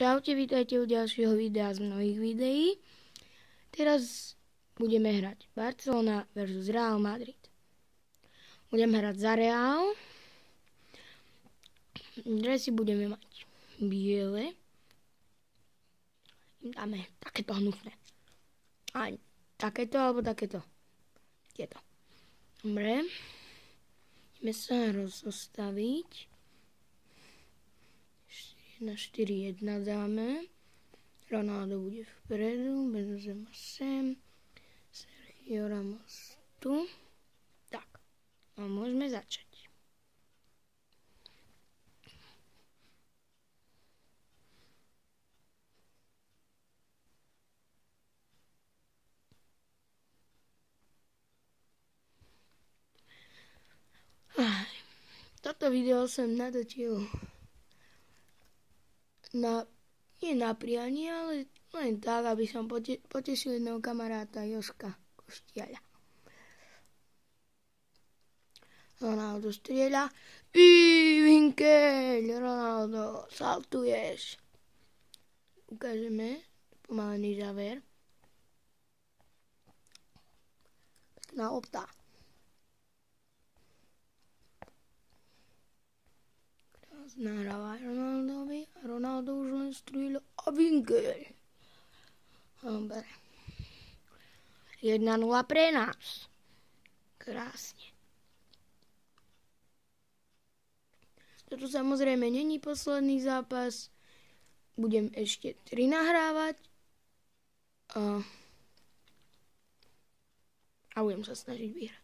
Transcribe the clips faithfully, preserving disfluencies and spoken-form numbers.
Čaute, vítajte u ďalšieho videa z mnohých videí. Teraz budeme hrať Barcelona versus Real Madrid. Budeme hrať za Real. Dresy budeme mať biele. Dáme takéto hnusné. Aj takéto alebo takéto. Tieto. Dobre. Ideme sa rozostaviť. Na štyri jedna dáme. Ronaldo bude vpredu, Benzema sem, Sergio Ramos tu. Tak, a môžeme začať. Toto video som natočil na, nie na prianie, ale len tak, aby som pote, potešil jedného kamaráta Joška Koštiaľa. Ronaldo strieľa. I Vinkeľ, Ronaldo, saltuješ. Ukážeme pomalený záver. Pekná lopta. Nahráva Ronaldovi a Ronaldo už len strieľa a Vinkeľ. Dobre. jedna nula pre nás. Krásne. Toto samozrejme není posledný zápas. Budem ešte tri nahrávať. A, a budem sa snažiť vyhrať.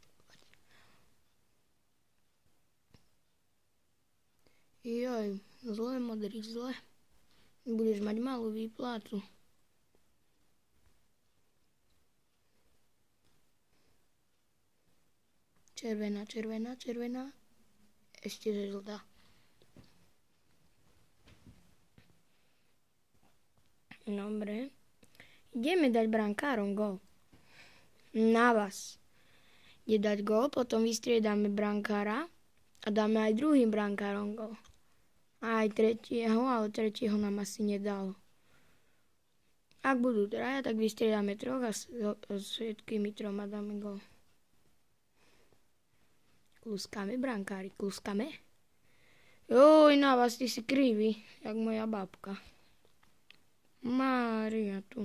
Joj, zle, Modrič, zle. Budeš mať malú výplatu. Červená, červená, červená. Ešte žltá. Dobre. Ideme dať brankárom gól. Na vás. Ide dať gól, potom vystriedame brankára a dáme aj druhým brankárom gól. Aj tretieho, ale tretieho nám asi nedalo. Ak budú traja, tak vystriedame troch a s, s všetkými troma dáme gól. Kluskame, brankári, kluskame. Joj, na vás, ty si krivý, jak moja babka. Mária tu.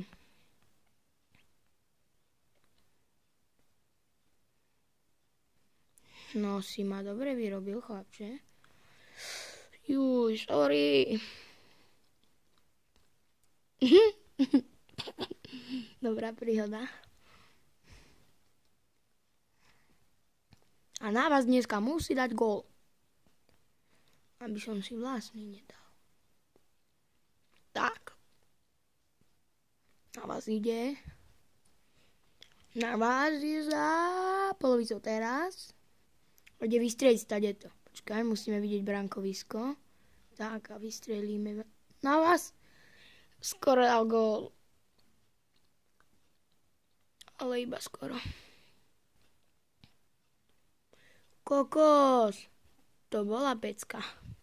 No, si ma dobre vyrobil, chlapče. Juj, sorry. Dobrá príhoda. A na vás dneska musí dať gól. Aby som si vlastný nedal. Tak. Na vás ide. Na vás je za polovicou teraz. Ide vystrieť stadeto. Počkaj, musíme vidieť brankovisko. Tak a vystrelíme na vás. Skoro dal gól. Ale iba skoro. Kokos. To bola pecka.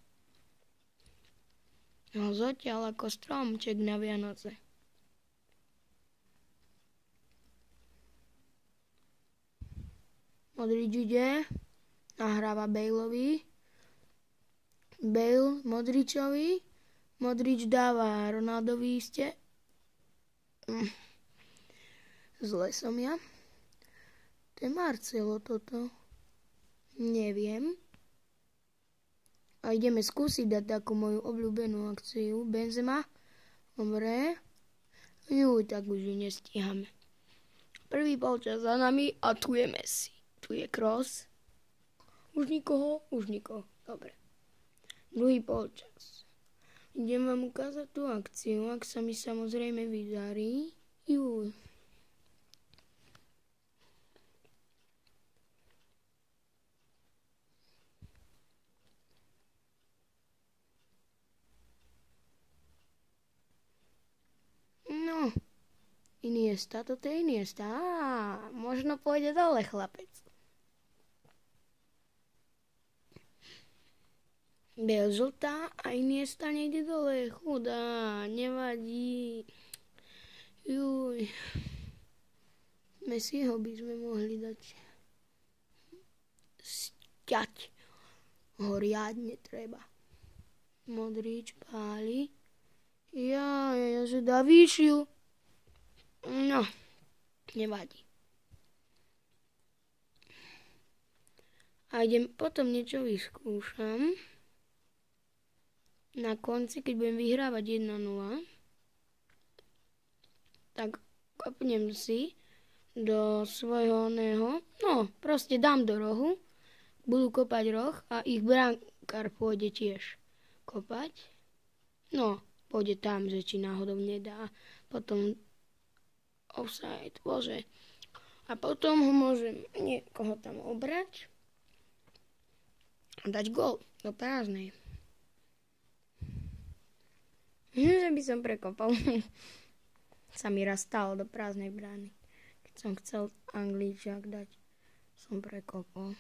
No zatiaľ ako stromček na Vianoce. Modrič ide. Nahráva Baleovi. Bale Modričovi. Modrič dáva Ronaldovi iste. Zle som ja. To je Marcelo toto. Neviem. A ideme skúsiť dať takú moju obľúbenú akciu. Benzema. Dobre. Juj, tak už ju nestíhame. Prvý polčas za nami a tu je Messi. Tu je Kroos. Už nikoho? Už nikoho. Dobre. Druhý polčas. Idem vám ukázať tú akciu, ak sa mi samozrejme vydarí. Juj. No. Iniesta, toto je Iniesta. Á, možno pôjde dole, chlapec. Biel žltá a Iniesta nejde dole. Chudá, nevadí. Juj. Messiho by sme mohli dať sťať. Ho riadne treba. Modrič páli. Ja, ja, ja, že dá vyšiu. No, nevadí. A idem potom niečo vyskúšam. Na konci, keď budem vyhrávať jedna nula, tak kopnem si do svojho oného, no proste dám do rohu, budú kopať roh a ich brankár pôjde tiež kopať. No, pôjde tam, že či náhodou nedá. Potom offside, bože. A potom ho môžem niekoho tam obrať a dať gól do prázdnej. Že by som prekopal. Sa mi raz stalo do prázdnej brány. Keď som chcel Angličák dať, som prekopal.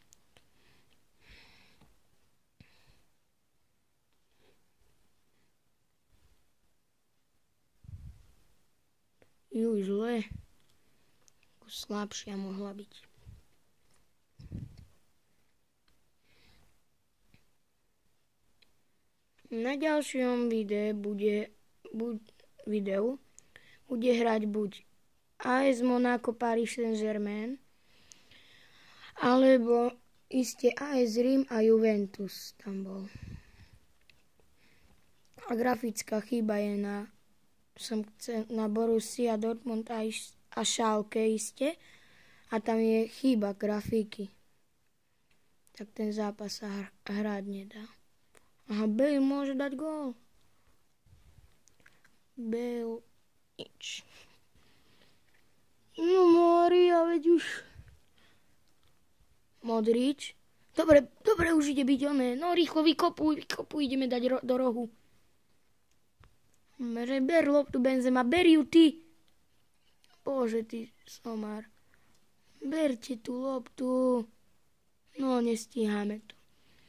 Juj, zle. Ako slabšia mohla byť. Na ďalšom videu bude, buď, videu bude hrať buď á es Monaco Paris Saint-Germain, alebo iste á es Rím a Juventus tam bol. A grafická chyba je na, som chcel, na Borussia Dortmund a, a Schalke iste, a tam je chyba grafiky. Tak ten zápas sa hr, hrať nedá. Aha, Bale môže dať gól. Bale, nič. No Mária, veď už. Modrič. Dobre, dobre, už ide byť oné. No rýchlo vykopuj, vykopuj, ideme dať ro- do rohu. Ber loptu, Benzema, ber ju ty. Bože, ty somár. Berte tú loptu. No, nestíhame to.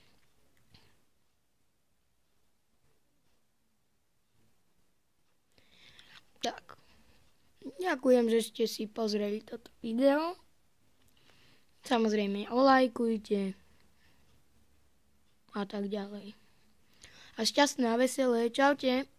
Tak, ďakujem, že ste si pozreli toto video. Samozrejme, olajkujte a tak ďalej. A šťastné a veselé, čaute.